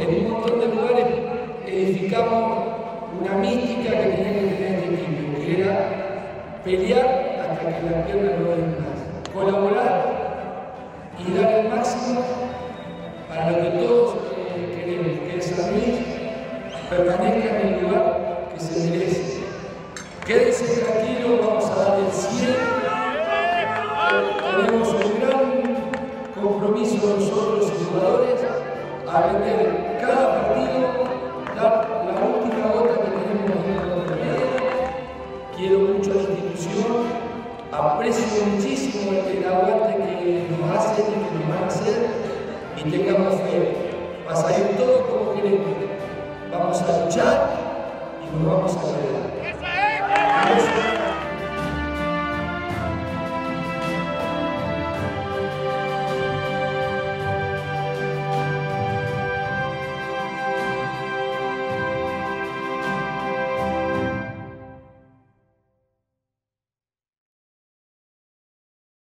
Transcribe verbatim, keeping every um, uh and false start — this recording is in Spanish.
en un montón de lugares edificamos una mística que tenía que tener este equipo, que era pelear hasta que la pierna no den más, colaborar y dar el máximo para lo que todos eh, queremos, que es San Luis permanezca en el lugar que se merece. Quédense tranquilos, vamos a dar el cien. Tenemos un gran compromiso nosotros los jugadores a vender cada partido, dar la última gota que tenemos dentro del medio. Quiero mucho a la institución, aprecio muchísimo el aguante que nos hacen y que nos van a hacer, y tengamos fe. Va a salir todo como queremos. Vamos a luchar y nos vamos a lograr.